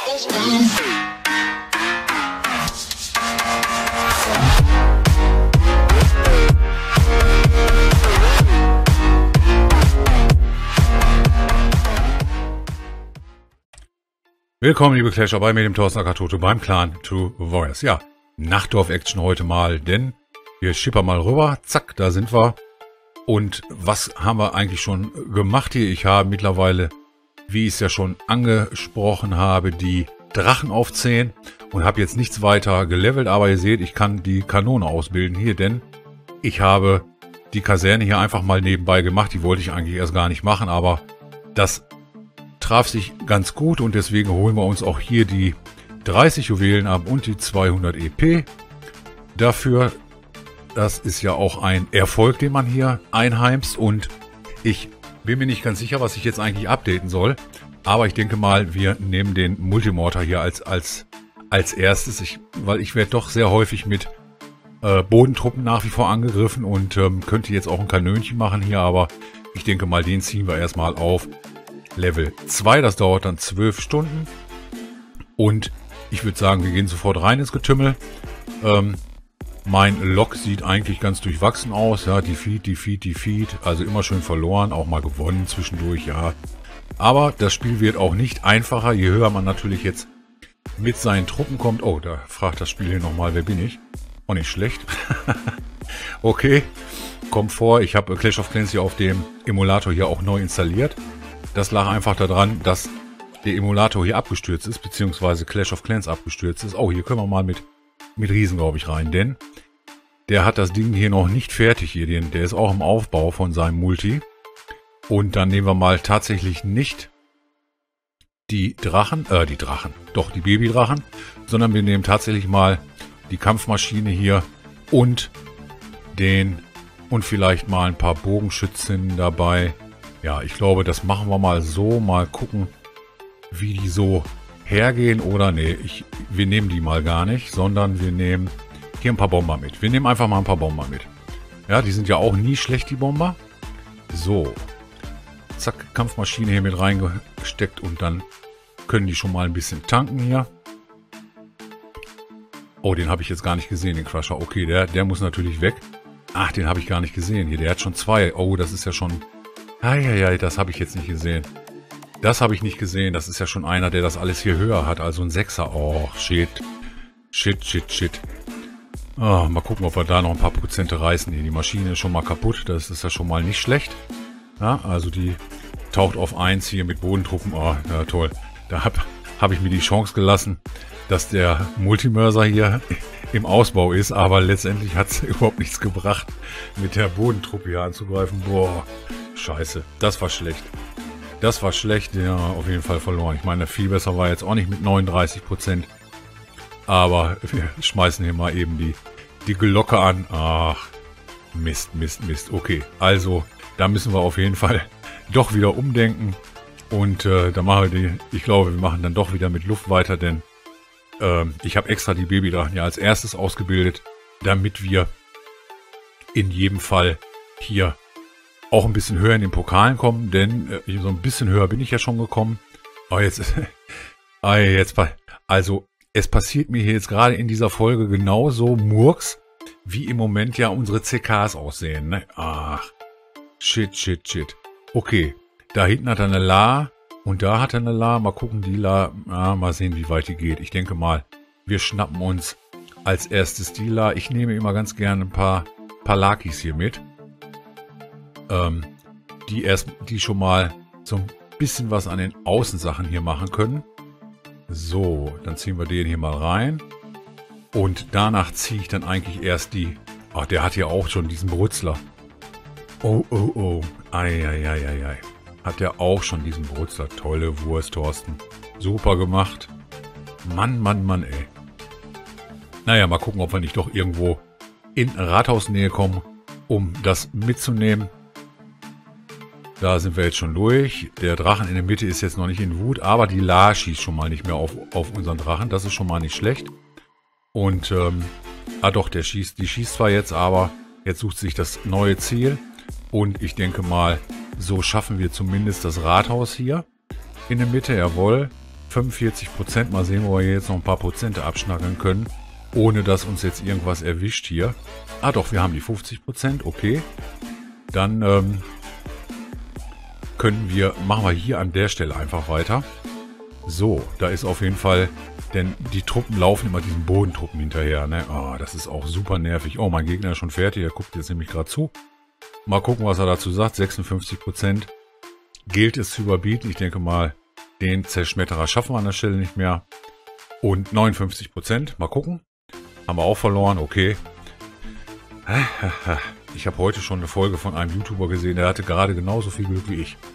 Willkommen, liebe Clasher, bei mir, dem Thorsten Akatoto, beim Clan True Warriors. Ja, Nachtdorf-Action heute mal, denn wir schippern mal rüber. Zack, da sind wir. Und was haben wir eigentlich schon gemacht hier? Ich habe mittlerweile, wie ich es ja schon angesprochen habe, die Drachen auf 10 und habe jetzt nichts weiter gelevelt. Aber ihr seht, ich kann die Kanone ausbilden hier, denn ich habe die Kaserne hier einfach mal nebenbei gemacht. Die wollte ich eigentlich erst gar nicht machen, aber das traf sich ganz gut und deswegen holen wir uns auch hier die 30 Juwelen ab und die 200 EP. Dafür, das ist ja auch ein Erfolg, den man hier einheimst, und ich bin mir nicht ganz sicher, was ich jetzt eigentlich updaten soll, aber ich denke mal, wir nehmen den Multimortar hier als erstes, weil ich werde doch sehr häufig mit Bodentruppen nach wie vor angegriffen und könnte jetzt auch ein Kanönchen machen hier, aber ich denke mal, den ziehen wir erstmal auf Level 2, das dauert dann 12 Stunden und ich würde sagen, wir gehen sofort rein ins Getümmel. Mein Log sieht eigentlich ganz durchwachsen aus, ja, Defeat, also immer schön verloren, auch mal gewonnen zwischendurch, ja. Aber das Spiel wird auch nicht einfacher, je höher man natürlich jetzt mit seinen Truppen kommt. Oh, da fragt das Spiel hier nochmal, wer bin ich? Oh, nicht schlecht. Okay, kommt vor, ich habe Clash of Clans hier auf dem Emulator hier auch neu installiert. Das lag einfach daran, dass der Emulator hier abgestürzt ist, beziehungsweise Clash of Clans abgestürzt ist. Oh, hier können wir mal mit Riesen, glaube ich, rein, denn der hat das Ding hier noch nicht fertig hier. Der ist auch im Aufbau von seinem Multi. Und dann nehmen wir mal tatsächlich nicht die Babydrachen, sondern wir nehmen tatsächlich mal die Kampfmaschine hier und vielleicht mal ein paar Bogenschützen dabei. Ja, ich glaube, das machen wir mal so. Mal gucken, wie die so hergehen. Oder nee, wir nehmen die mal gar nicht, sondern wir nehmen hier ein paar Bomber mit. Wir nehmen einfach mal ein paar Bomber mit. Ja, die sind ja auch nie schlecht, die Bomber. So. Zack, Kampfmaschine hier mit reingesteckt und dann können die schon mal ein bisschen tanken hier. Oh, den habe ich jetzt gar nicht gesehen, den Crusher. Okay, der muss natürlich weg. Ach, den habe ich gar nicht gesehen hier. Der hat schon 2. Oh, das ist ja schon... Eieiei, das habe ich jetzt nicht gesehen. Das habe ich nicht gesehen. Das ist ja schon einer, der das alles hier höher hat. Also ein 6er. Oh, shit. Shit. Oh, mal gucken, ob wir da noch ein paar Prozente reißen. Hier, die Maschine ist schon mal kaputt. Das ist ja schon mal nicht schlecht. Ja, also die taucht auf 1 hier mit Bodentruppen. Oh, ja, toll. Da hab ich mir die Chance gelassen, dass der Multimörser hier im Ausbau ist. Aber letztendlich hat es überhaupt nichts gebracht, mit der Bodentruppe hier anzugreifen. Boah. Scheiße, das war schlecht. Das war schlecht, ja, auf jeden Fall verloren. Ich meine, viel besser war jetzt auch nicht mit 39%. Aber wir schmeißen hier mal eben die Glocke an. Ach, Mist. Okay, also da müssen wir auf jeden Fall doch wieder umdenken. Und da machen wir ich glaube, wir machen dann doch wieder mit Luft weiter, denn ich habe extra die Babydrachen ja als erstes ausgebildet, damit wir in jedem Fall hier auch ein bisschen höher in den Pokalen kommen, denn so ein bisschen höher bin ich ja schon gekommen. Aber also es passiert mir hier jetzt gerade in dieser Folge genauso Murks, wie im Moment ja unsere CKs aussehen. Ne? Ach, shit. Okay, da hinten hat er eine La und da hat er eine La. Mal gucken, die La, mal sehen, wie weit die geht. Ich denke mal, wir schnappen uns als erstes die La. Ich nehme immer ganz gerne ein paar Lakis hier mit. Die schon mal so ein bisschen was an den Außensachen hier machen können. So, dann ziehen wir den hier mal rein. Und danach ziehe ich dann eigentlich erst die... Ach, der hat ja auch schon diesen Brutzler. Oh. Ei. Hat der auch schon diesen Brutzler. Tolle Wurst, Thorsten. Super gemacht. Mann, ey. Naja, mal gucken, ob wir nicht doch irgendwo in Rathausnähe kommen, um das mitzunehmen. Da sind wir jetzt schon durch. Der Drachen in der Mitte ist jetzt noch nicht in Wut, aber die La schießt schon mal nicht mehr auf unseren Drachen. Das ist schon mal nicht schlecht. Und, doch, die schießt zwar jetzt, aber jetzt sucht sich das neue Ziel. Und ich denke mal, so schaffen wir zumindest das Rathaus hier in der Mitte. Jawohl. 45%. Mal sehen, wo wir jetzt noch ein paar Prozente abschnacken können, ohne dass uns jetzt irgendwas erwischt hier. Ah doch, wir haben die 50%, okay. Dann machen wir hier an der Stelle einfach weiter. So, da ist auf jeden Fall, denn die Truppen laufen immer diesen Bodentruppen hinterher, ne? Ah, das ist auch super nervig. Oh, mein Gegner ist schon fertig, der guckt jetzt nämlich gerade zu. Mal gucken, was er dazu sagt. 56% gilt es zu überbieten. Ich denke mal, den Zerschmetterer schaffen wir an der Stelle nicht mehr. Und 59%, mal gucken. Haben wir auch verloren, okay. Ich habe heute schon eine Folge von einem YouTuber gesehen, der hatte gerade genauso viel Glück wie ich.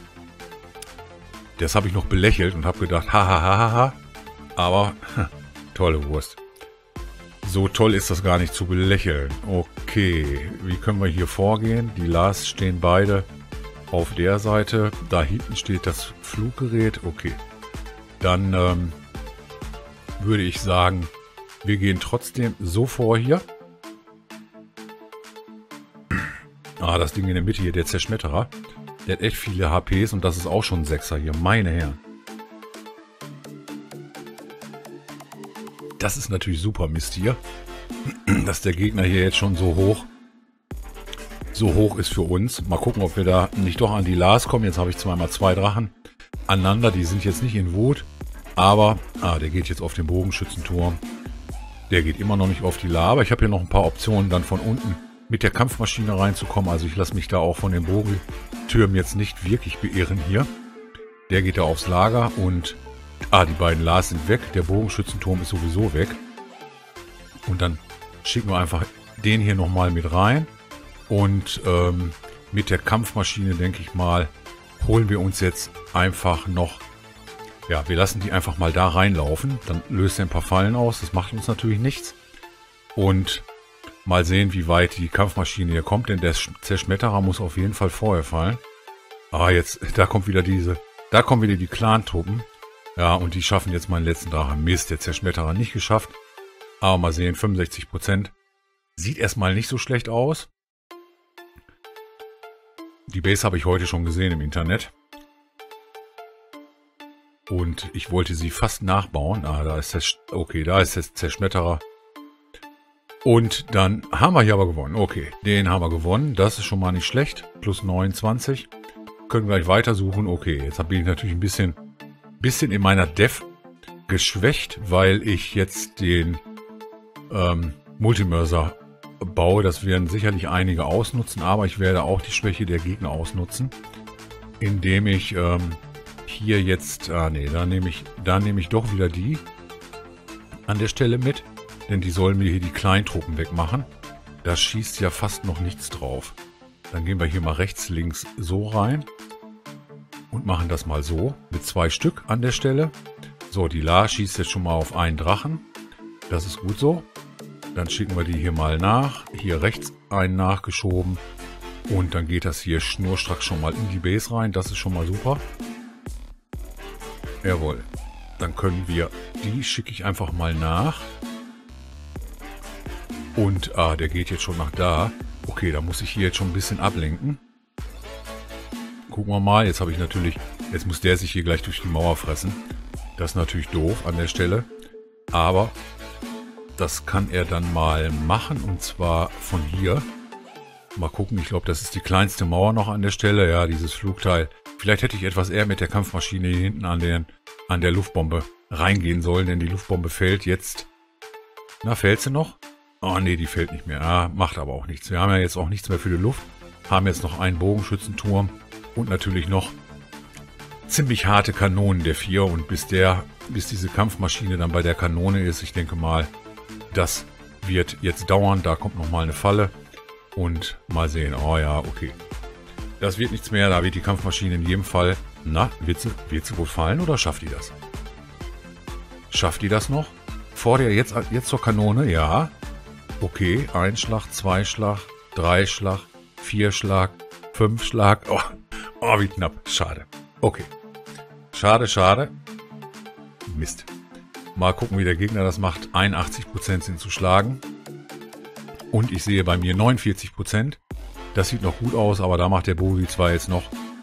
Das habe ich noch belächelt und habe gedacht, hahaha, aber tolle Wurst. So toll ist das gar nicht zu belächeln. Okay, wie können wir hier vorgehen? Die Lars stehen beide auf der Seite. Da hinten steht das Fluggerät. Okay, dann würde ich sagen, wir gehen trotzdem so vor hier. Ah, das Ding in der Mitte hier, der Zerschmetterer. Der hat echt viele HPs und das ist auch schon ein 6er hier, meine Herren. Das ist natürlich super Mist hier, dass der Gegner hier jetzt schon so hoch ist für uns. Mal gucken, ob wir da nicht doch an die Lars kommen. Jetzt habe ich zweimal 2 Drachen aneinander, die sind jetzt nicht in Wut, aber der geht jetzt auf den Bogenschützenturm. Der geht immer noch nicht auf die La, aber ich habe hier noch ein paar Optionen, dann von unten mit der Kampfmaschine reinzukommen. Also ich lasse mich da auch von den Bogentürmen jetzt nicht wirklich beirren hier. Der geht da aufs Lager und die beiden Lars sind weg. Der Bogenschützenturm ist sowieso weg. Und dann schicken wir einfach den hier nochmal mit rein. Und mit der Kampfmaschine, denke ich mal, holen wir uns jetzt einfach noch... Ja, wir lassen die einfach mal da reinlaufen. Dann löst er ein paar Fallen aus. Das macht uns natürlich nichts. Und mal sehen, wie weit die Kampfmaschine hier kommt. Denn der Zerschmetterer muss auf jeden Fall vorher fallen. Jetzt, da kommen wieder die Clan-Truppen. Ja, und die schaffen jetzt meinen letzten Drachen. Mist, der Zerschmetterer nicht geschafft. Aber mal sehen, 65%. Sieht erstmal nicht so schlecht aus. Die Base habe ich heute schon gesehen im Internet. Und ich wollte sie fast nachbauen. Da ist der Zerschmetterer. Und dann haben wir hier aber gewonnen. Okay, den haben wir gewonnen. Das ist schon mal nicht schlecht. Plus 29. Können gleich weitersuchen. Okay, jetzt bin ich natürlich ein bisschen in meiner Def geschwächt, weil ich jetzt den Multimörser baue. Das werden sicherlich einige ausnutzen, aber ich werde auch die Schwäche der Gegner ausnutzen, indem ich hier jetzt, da nehme ich doch wieder die an der Stelle mit, denn die sollen mir hier die Kleintruppen wegmachen. Da schießt ja fast noch nichts drauf. Dann gehen wir hier mal rechts, links so rein und machen das mal so mit 2 Stück an der Stelle. So, die La schießt jetzt schon mal auf einen Drachen. Das ist gut so. Dann schicken wir die hier mal nach. Hier rechts einen nachgeschoben. Und dann geht das hier schnurstracks schon mal in die Base rein. Das ist schon mal super. Jawohl. Dann können wir, die schicke ich einfach mal nach. Und der geht jetzt schon nach da. Okay, da muss ich hier jetzt schon ein bisschen ablenken. Gucken wir mal. Jetzt muss der sich hier gleich durch die Mauer fressen. Das ist natürlich doof an der Stelle. Aber das kann er dann mal machen. Und zwar von hier. Mal gucken. Ich glaube, das ist die kleinste Mauer noch an der Stelle. Ja, dieses Flugteil. Vielleicht hätte ich etwas eher mit der Kampfmaschine hier hinten an der Luftbombe reingehen sollen. Denn die Luftbombe fällt jetzt. Na, fällt sie noch? Oh nee, die fällt nicht mehr. Macht aber auch nichts. Wir haben ja jetzt auch nichts mehr für die Luft. Haben jetzt noch einen Bogenschützenturm. Und natürlich noch ziemlich harte Kanonen, der 4. Und bis diese Kampfmaschine dann bei der Kanone ist, ich denke mal, das wird jetzt dauern. Da kommt nochmal eine Falle. Und mal sehen. Oh ja, okay. Das wird nichts mehr. Da wird die Kampfmaschine in jedem Fall... Na, wird sie wohl fallen oder schafft die das? Schafft die das noch? Vor der jetzt zur Kanone? Ja. Okay. 1 Schlag, 2 Schlag, 3 Schlag, 4 Schlag, 5 Schlag. Oh, wie knapp. Schade. Okay. Schade. Mist. Mal gucken, wie der Gegner das macht. 81% sind zu schlagen. Und ich sehe bei mir 49%. Das sieht noch gut aus, aber da macht der Bogi zwar jetzt noch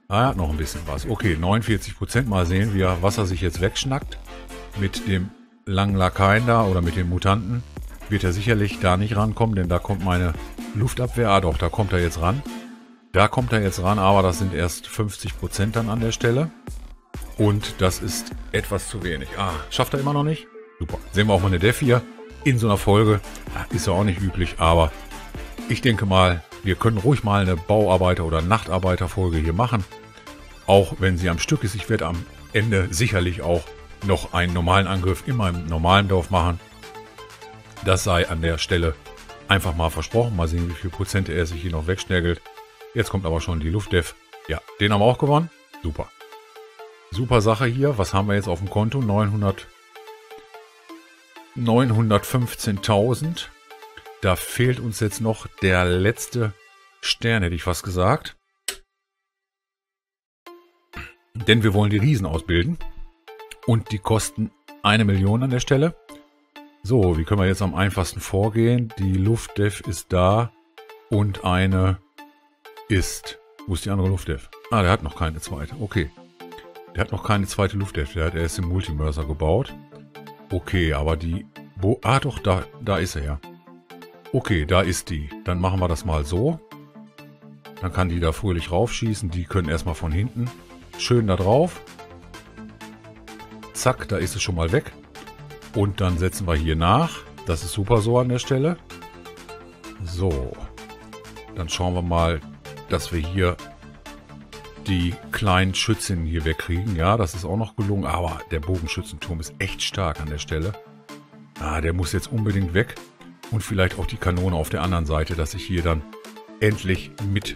Ah, er hat noch ein bisschen was. Okay, 49%. Mal sehen, was er sich jetzt wegschnackt. Mit dem langen Lakaien da oder mit den Mutanten wird er sicherlich da nicht rankommen, denn da kommt meine Luftabwehr. Ah doch, da kommt er jetzt ran. Da kommt er jetzt ran, aber das sind erst 50% dann an der Stelle. Und das ist etwas zu wenig. Ah, schafft er immer noch nicht? Super. Sehen wir auch mal eine Def hier in so einer Folge. Ist ja auch nicht üblich, aber ich denke mal, wir können ruhig mal eine Bauarbeiter- oder Nachtarbeiterfolge hier machen. Auch wenn sie am Stück ist. Ich werde am Ende sicherlich auch noch einen normalen Angriff in meinem normalen Dorf machen. Das sei an der Stelle einfach mal versprochen. Mal sehen, wie viel Prozent er sich hier noch wegschnärgelt. Jetzt kommt aber schon die Luftdef. Ja, den haben wir auch gewonnen. Super. Super Sache hier. Was haben wir jetzt auf dem Konto? 915.000. Da fehlt uns jetzt noch der letzte Stern, hätte ich fast gesagt. Denn wir wollen die Riesen ausbilden. Und die kosten 1 Million an der Stelle. So, wie können wir jetzt am einfachsten vorgehen? Die Luftdef ist da. Und eine ist... Wo ist die andere Luftdef? Ah, der hat noch keine zweite. Okay. Der hat noch keine zweite Luftdef. Der hat erst im Multimörser gebaut. Okay, aber die... Ah, doch, da ist er ja. Okay, da ist die. Dann machen wir das mal so. Dann kann die da fröhlich raufschießen. Die können erstmal von hinten. Schön da drauf. Zack, da ist es schon mal weg. Und dann setzen wir hier nach. Das ist super so an der Stelle. So. Dann schauen wir mal, dass wir hier die kleinen Schützinnen hier wegkriegen. Ja, das ist auch noch gelungen. Aber der Bogenschützenturm ist echt stark an der Stelle. Ah, der muss jetzt unbedingt weg. Und vielleicht auch die Kanone auf der anderen Seite, dass ich hier dann endlich mit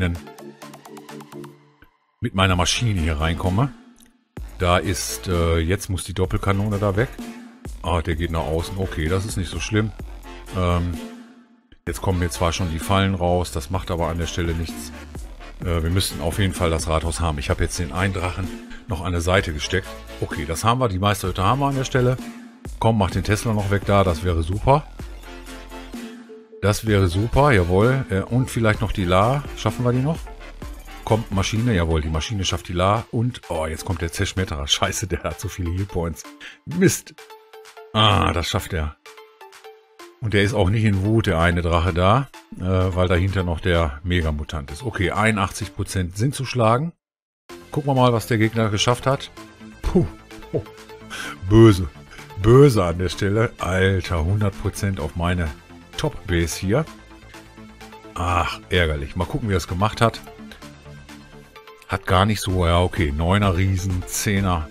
meiner Maschine hier reinkomme. Da ist, jetzt muss die Doppelkanone da weg. Ah, der geht nach außen. Okay, das ist nicht so schlimm. Jetzt kommen mir zwar schon die Fallen raus, das macht aber an der Stelle nichts. Wir müssten auf jeden Fall das Rathaus haben. Ich habe jetzt den einen Drachen noch an der Seite gesteckt. Okay, das haben wir. Die Meisterhütte haben wir an der Stelle. Komm, mach den Tesla noch weg da. Das wäre super. Das wäre super, jawohl. Und vielleicht noch die La. Schaffen wir die noch? Kommt Maschine, jawohl, die Maschine schafft die La. Und, oh, jetzt kommt der Zerschmetterer. Scheiße, der hat so viele Healpoints. Mist. Ah, das schafft er. Und der ist auch nicht in Wut, der eine Drache da, weil dahinter noch der Megamutant ist. Okay, 81% sind zu schlagen. Gucken wir mal, was der Gegner geschafft hat. Puh, oh, böse. Böse an der Stelle. Alter, 100% auf meine Top-Base hier. Ach, ärgerlich. Mal gucken, wie er es gemacht hat. Hat gar nicht so, ja okay, 9er Riesen, 10er,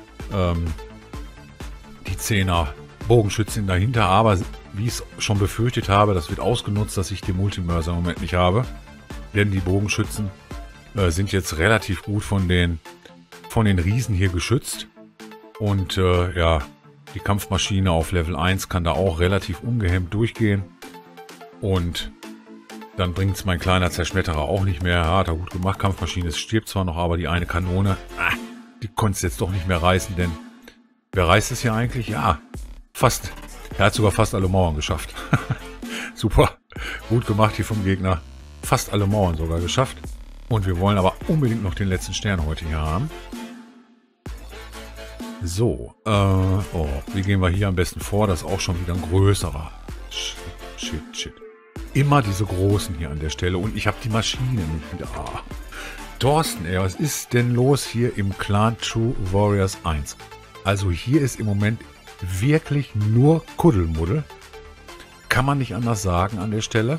die 10er Bogenschützin dahinter, aber wie ich es schon befürchtet habe, das wird ausgenutzt, dass ich den Multimörser im Moment nicht habe. Denn die Bogenschützen sind jetzt relativ gut von den Riesen hier geschützt. Und ja, die Kampfmaschine auf Level 1 kann da auch relativ ungehemmt durchgehen. Und dann bringt es mein kleiner Zerschmetterer auch nicht mehr. Ja, hat er gut gemacht. Kampfmaschine stirbt zwar noch, aber die eine Kanone, die konnte es jetzt doch nicht mehr reißen. Denn wer reißt es hier eigentlich? Ja, fast. Er hat sogar fast alle Mauern geschafft. Super. Gut gemacht hier vom Gegner. Fast alle Mauern sogar geschafft. Und wir wollen aber unbedingt noch den letzten Stern heute hier haben. So. Oh, wie gehen wir hier am besten vor? Das ist auch schon wieder ein größerer. Shit. Immer diese großen hier an der Stelle. Und ich habe die Maschine nicht wieder. Ah. Thorsten, ey, was ist denn los hier im Clan True Warriors 1? Also hier ist im Moment wirklich nur Kuddelmuddel. Kann man nicht anders sagen an der Stelle.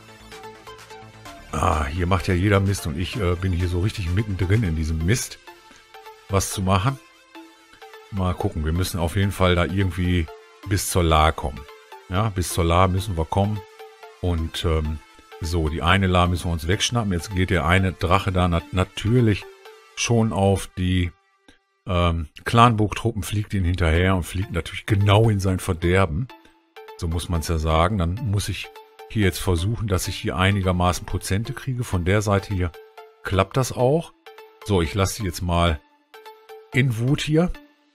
Ah, hier macht ja jeder Mist und ich bin hier so richtig mittendrin in diesem Mist. Was zu machen? Mal gucken, wir müssen auf jeden Fall da irgendwie bis zur La kommen. Ja, bis zur La müssen wir kommen. Und so, die eine La müssen wir uns wegschnappen. Jetzt geht der eine Drache da natürlich schon auf die Clanburg-Truppen, fliegt ihn hinterher und fliegt natürlich genau in sein Verderben. So muss man es ja sagen. Dann muss ich hier jetzt versuchen, dass ich hier einigermaßen Prozente kriege. Von der Seite hier klappt das auch. So, ich lasse sie jetzt mal in Wut hier.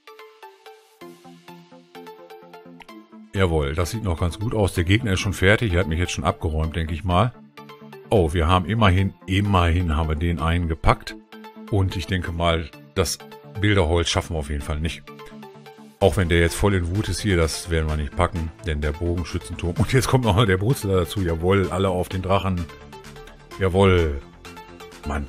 Jawohl, das sieht noch ganz gut aus. Der Gegner ist schon fertig. Er hat mich jetzt schon abgeräumt, denke ich mal. Oh, wir haben immerhin haben wir den einen gepackt. Und ich denke mal, das Bilderholz schaffen wir auf jeden Fall nicht. Auch wenn der jetzt voll in Wut ist hier, das werden wir nicht packen, denn der Bogenschützenturm. Und jetzt kommt noch mal der Brutzler dazu. Jawohl, alle auf den Drachen. Jawohl. Mann.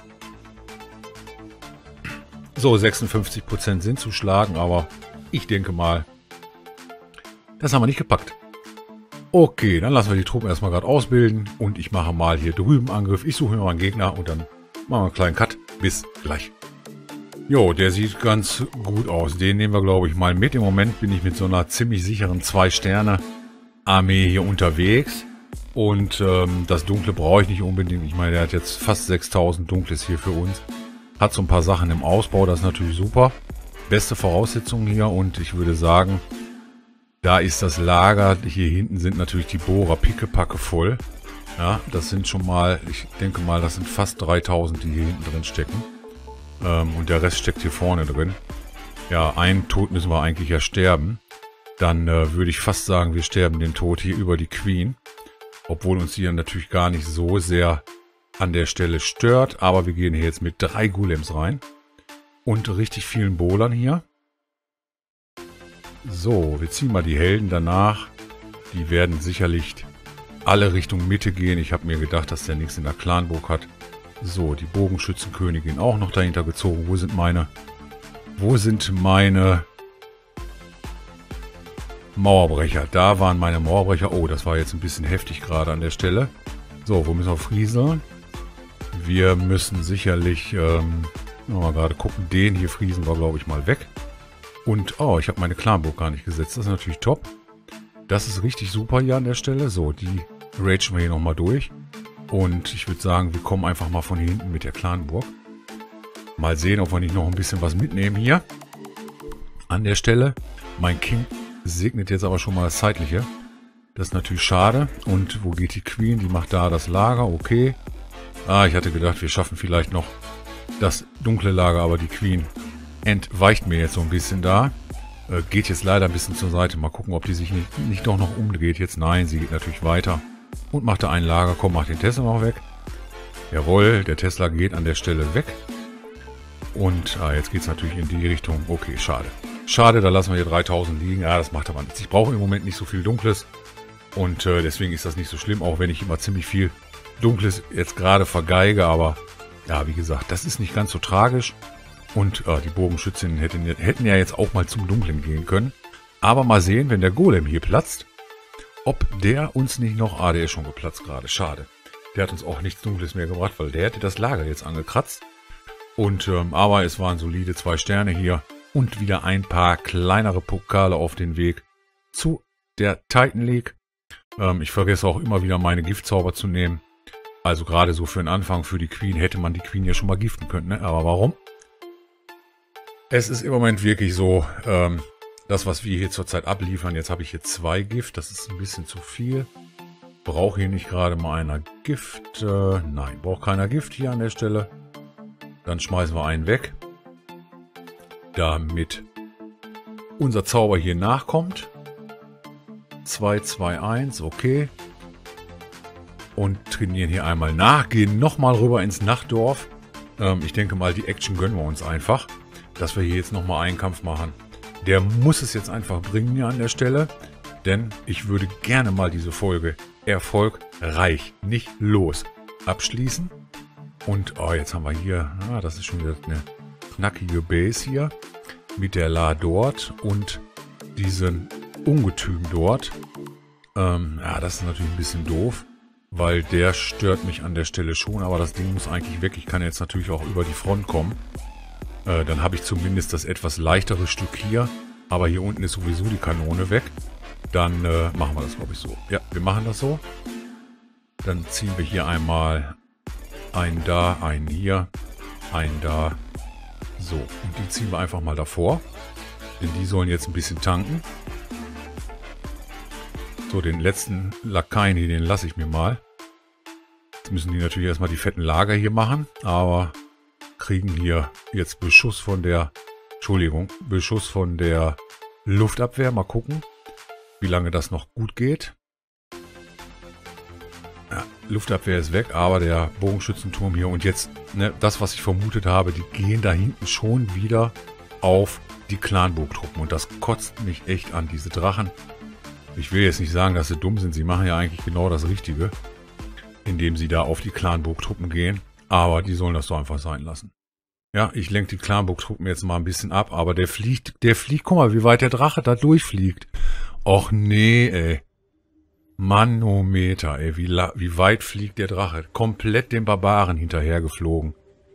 So, 56% sind zu schlagen, aber ich denke mal, das haben wir nicht gepackt. Okay, dann lassen wir die Truppen erstmal gerade ausbilden und ich mache mal hier drüben Angriff. Ich suche mir mal einen Gegner und dann machen wir einen kleinen Cut. Bis gleich. Jo, der sieht ganz gut aus. Den nehmen wir, glaube ich, mal mit. Im Moment bin ich mit so einer ziemlich sicheren 2-Sterne-Armee hier unterwegs. Und das Dunkle brauche ich nicht unbedingt. Ich meine, der hat jetzt fast 6000 Dunkles hier für uns. Hat so ein paar Sachen im Ausbau, das ist natürlich super. Beste Voraussetzungen hier und ich würde sagen, da ist das Lager. Hier hinten sind natürlich die Bohrer pickepacke voll. Ja, das sind schon mal, ich denke mal, das sind fast 3000, die hier hinten drin stecken. Und der Rest steckt hier vorne drin. Ja, einen Tod müssen wir eigentlich ja sterben. Dann würde ich fast sagen, wir sterben den Tod hier über die Queen. Obwohl uns hier natürlich gar nicht so sehr an der Stelle stört. Aber wir gehen hier jetzt mit 3 Golems rein. Und richtig vielen Bowlern hier. So, wir ziehen mal die Helden danach. Die werden sicherlich alle Richtung Mitte gehen. Ich habe mir gedacht, dass der nichts in der Clanburg hat. So, die Bogenschützenkönigin auch noch dahinter gezogen. Wo sind meine Mauerbrecher? Da waren meine Mauerbrecher. Oh, das war jetzt ein bisschen heftig gerade an der Stelle. So, wo müssen wir frieseln? Wir müssen sicherlich, mal gerade gucken, den hier friesen wir, glaube ich, mal weg. Und, oh, ich habe meine Clanburg gar nicht gesetzt. Das ist natürlich top. Das ist richtig super hier an der Stelle. So, die ragen wir hier nochmal durch. Und ich würde sagen, wir kommen einfach mal von hier hinten mit der Clanburg. Mal sehen, ob wir nicht noch ein bisschen was mitnehmen hier. An der Stelle. Mein King segnet jetzt aber schon mal das Zeitliche. Das ist natürlich schade. Und wo geht die Queen? Die macht da das Lager. Okay. Ah, ich hatte gedacht, wir schaffen vielleicht noch das dunkle Lager. Aber die Queen entweicht mir jetzt so ein bisschen da. Geht jetzt leider ein bisschen zur Seite. Mal gucken, ob die sich nicht doch noch umdreht. Jetzt nein, sie geht natürlich weiter. Und macht da ein Lager. Komm, mach den Tesla noch weg. Jawohl, der Tesla geht an der Stelle weg. Und jetzt geht es natürlich in die Richtung. Okay, schade. Schade, da lassen wir hier 3000 liegen. Ja, das macht aber nichts. Ich brauche im Moment nicht so viel Dunkles. Und deswegen ist das nicht so schlimm. Auch wenn ich immer ziemlich viel Dunkles jetzt gerade vergeige. Aber ja, wie gesagt, das ist nicht ganz so tragisch. Und die Bogenschützinnen hätten ja jetzt auch mal zum Dunklen gehen können. Aber mal sehen, wenn der Golem hier platzt, ob der uns nicht noch... Ah, der ist schon geplatzt gerade. Schade. Der hat uns auch nichts Dunkles mehr gebracht, weil der hätte das Lager jetzt angekratzt. Und aber es waren solide 2 Sterne hier. Und wieder ein paar kleinere Pokale auf den Weg zu der Titan League. Ich vergesse auch immer wieder meine Giftzauber zu nehmen. Also gerade so für den Anfang, für die Queen, hätte man die Queen ja schon mal giften können. Ne? Aber warum? Es ist im Moment wirklich so... das, was wir hier zurzeit abliefern, jetzt habe ich hier 2 Gift, das ist ein bisschen zu viel. Brauche hier nicht gerade mal einer Gift. Nein, braucht keiner Gift hier an der Stelle. Dann schmeißen wir einen weg. Damit unser Zauber hier nachkommt. 2, 2, 1, okay. Und trainieren hier einmal nach. Gehen nochmal rüber ins Nachtdorf. Ich denke mal, die Action gönnen wir uns einfach. Dass wir hier jetzt nochmal einen Kampf machen. Der muss es jetzt einfach bringen hier an der Stelle. Denn ich würde gerne mal diese Folge erfolgreich, nicht los, abschließen. Und jetzt haben wir hier, das ist schon wieder eine knackige Base hier. Mit der La dort und diesen Ungetüm dort. Das ist natürlich ein bisschen doof. Weil der stört mich an der Stelle schon. Aber das Ding muss eigentlich weg. Ich kann jetzt natürlich auch über die Front kommen. Dann habe ich zumindest das etwas leichtere Stück hier. Aber hier unten ist sowieso die Kanone weg. Dann machen wir das, glaube ich, so. Ja, wir machen das so. Dann ziehen wir hier einmal einen da, einen hier, einen da. So, und die ziehen wir einfach mal davor. Denn die sollen jetzt ein bisschen tanken. So, den letzten Lakaien hier, den lasse ich mir mal. Jetzt müssen die natürlich erstmal die fetten Lager hier machen. Aber... kriegen hier jetzt Beschuss von der Luftabwehr. Mal gucken, wie lange das noch gut geht. Ja, Luftabwehr ist weg, aber der Bogenschützenturm hier und jetzt, ne, das, was ich vermutet habe, die gehen da hinten schon wieder auf die Clanburg-Truppen. Und das kotzt mich echt an, diese Drachen. Ich will jetzt nicht sagen, dass sie dumm sind. Sie machen ja eigentlich genau das Richtige, indem sie da auf die Clanburg-Truppen gehen. Aber die sollen das doch einfach sein lassen. Ja, ich lenke die Clanburg-Truppen jetzt mal ein bisschen ab, aber der fliegt, guck mal, wie weit der Drache da durchfliegt. Och nee, ey. Manometer, ey, wie weit fliegt der Drache? Komplett den Barbaren hinterhergeflogen.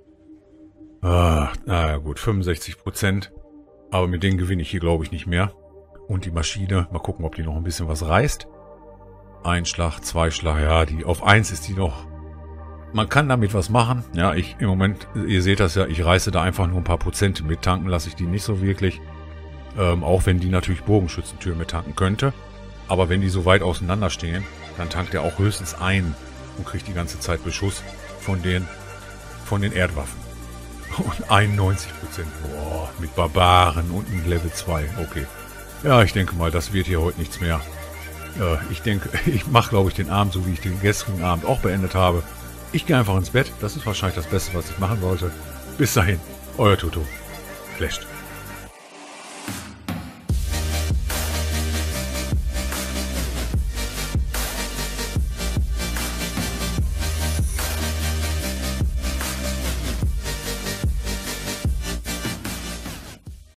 Naja gut, 65%. Aber mit denen gewinne ich hier, glaube ich, nicht mehr. Und die Maschine, mal gucken, ob die noch ein bisschen was reißt. Ein Schlag, zwei Schlag, ja, die auf 1 ist die noch. Man kann damit was machen. Ja, im Moment, ihr seht das ja, ich reiße da einfach nur ein paar Prozent mit. Tanken lasse ich die nicht so wirklich. Auch wenn die natürlich Bogenschützentüren mit tanken könnte. Aber wenn die so weit auseinander stehen, dann tankt er auch höchstens einen und kriegt die ganze Zeit Beschuss von den Erdwaffen. Und 91%. Boah, mit Barbaren und ein Level 2. Okay. Ja, ich denke mal, das wird hier heute nichts mehr. Ich denke, ich mache, glaube ich, den Abend, so wie ich den gestrigen Abend auch beendet habe. Ich gehe einfach ins Bett. Das ist wahrscheinlich das Beste, was ich machen wollte. Bis dahin, euer Toto. Flasht.